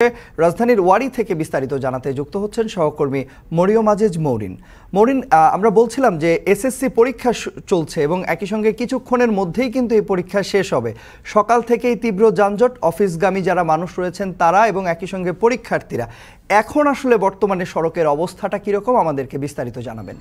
রাজধানীর ওয়ারি থেকে বিস্তারিত জানাতে যুক্ত হচ্ছেন সহকর্মী মরিয়ম আজিজ মৌরিন। মৌরিন, আমরা বলছিলাম যে এসএসসি পরীক্ষা চলছে এবং একই সঙ্গে কিছুক্ষণের মধ্যেই কিন্তু এই পরীক্ষা শেষ হবে। সকাল থেকেই তীব্র যানজট, অফিসগামী যারা মানুষ রয়েছেন তারা এবং একই সঙ্গে পরীক্ষার্থীরা। এখন আসলে বর্তমানে সড়কের অবস্থাটা কিরকম আমাদেরকে বিস্তারিত জানাবেন।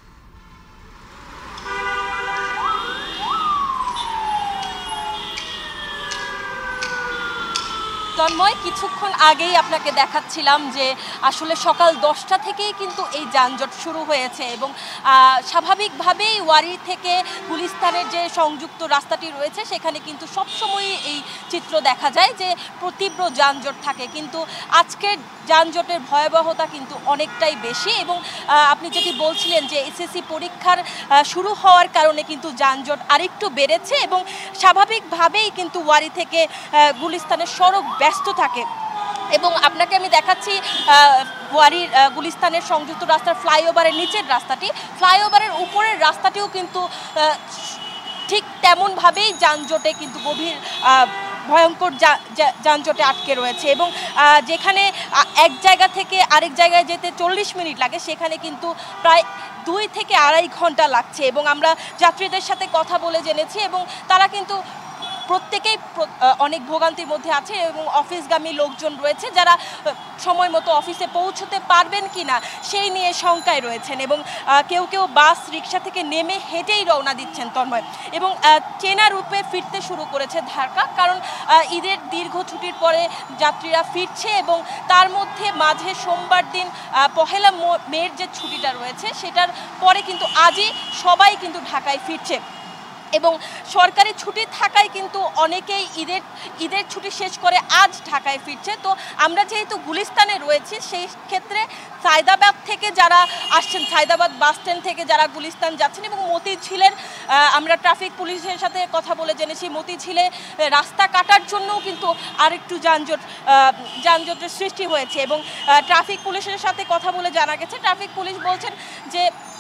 তন্ময়, কিছুক্ষণ আগেই আপনাকে দেখাচ্ছিলাম যে আসলে সকাল 10টা থেকেই কিন্তু এই যানজট শুরু হয়েছে এবং স্বাভাবিকভাবেই ওয়ারি থেকে গুলিস্তানের যে সংযুক্ত রাস্তাটি রয়েছে সেখানে কিন্তু সবসময়ই এই চিত্র দেখা যায় যে তীব্র যানজট থাকে, কিন্তু আজকের যানজটের ভয়াবহতা কিন্তু অনেকটাই বেশি। এবং আপনি যেটি বলছিলেন যে এসএসসি পরীক্ষার শুরু হওয়ার কারণে কিন্তু যানজট আরেকটু বেড়েছে এবং স্বাভাবিকভাবেই কিন্তু ওয়ারি থেকে গুলিস্তানের সড়ক ব্যস্ত থাকে। এবং আপনাকে আমি দেখাচ্ছি ওয়ারির গুলিস্তানের সংযুক্ত রাস্তার ফ্লাইওভারের নিচের রাস্তাটি, ফ্লাইওভারের উপরের রাস্তাটিও কিন্তু ঠিক তেমনভাবেই যানজটে কিন্তু গভীর ভয়ঙ্কর যানজটে আটকে রয়েছে এবং যেখানে এক জায়গা থেকে আরেক জায়গায় যেতে 40 মিনিট লাগে সেখানে কিন্তু প্রায় 2 থেকে আড়াই ঘন্টা লাগছে। এবং আমরা যাত্রীদের সাথে কথা বলে জেনেছি এবং তারা কিন্তু প্রত্যেকেই অনেক ভোগান্তির মধ্যে আছে এবং অফিসগামী লোকজন রয়েছে যারা সময় মতো অফিসে পৌঁছতে পারবেন কি না সেই নিয়ে শঙ্কায় রয়েছেন এবং কেউ কেউ বাস রিক্সা থেকে নেমে হেঁটেই রওনা দিচ্ছেন তন্ময়। এবং চেনা রূপে ফিরতে শুরু করেছে ঢাকা, কারণ ঈদের দীর্ঘ ছুটির পরে যাত্রীরা ফিরছে এবং তার মধ্যে মাঝে সোমবার দিন পহেলা মের যে ছুটিটা রয়েছে সেটার পরে কিন্তু আজই সবাই কিন্তু ঢাকায় ফিরছে এবং সরকারি ছুটি থাকায় কিন্তু অনেকেই ঈদের ছুটি শেষ করে আজ ঢাকায় ফিরছে। তো আমরা যেহেতু গুলিস্তানে রয়েছি সেই ক্ষেত্রে সায়দাবাদ থেকে যারা আসছেন, সায়দাবাদ বাস স্ট্যান্ড থেকে যারা গুলিস্তান যাচ্ছেন এবং মতিঝিলের আমরা ট্রাফিক পুলিশের সাথে কথা বলে জেনেছি মতিঝিলে রাস্তা কাটার জন্যও কিন্তু আরেকটু যানজটের সৃষ্টি হয়েছে এবং ট্রাফিক পুলিশের সাথে কথা বলে জানা গেছে, ট্রাফিক পুলিশ বলছেন যে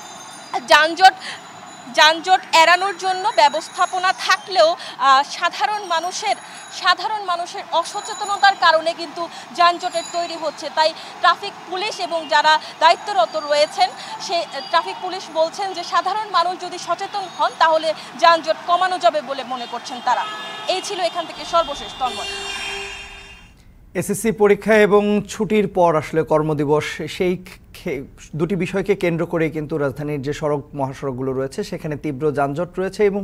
যানজট এড়ানোর জন্য ব্যবস্থাপনা থাকলেও সাধারণ মানুষের অসচেতনতার কারণে কিন্তু যানজটের তৈরি হচ্ছে। তাই ট্রাফিক পুলিশ এবং যারা দায়িত্বরত রয়েছেন সে ট্রাফিক পুলিশ বলছেন যে সাধারণ মানুষ যদি সচেতন হন তাহলে যানজট কমানো যাবে বলে মনে করছেন তারা। এই ছিল এখান থেকে সর্বশেষ তন্ময়। এসএসসি পরীক্ষা এবং ছুটির পর আসলে কর্মদিবস, সেই দুটি বিষয়কে কেন্দ্র করে কিন্তু রাজধানীর যে সড়ক মহাসড়কগুলো রয়েছে সেখানে তীব্র যানজট রয়েছে এবং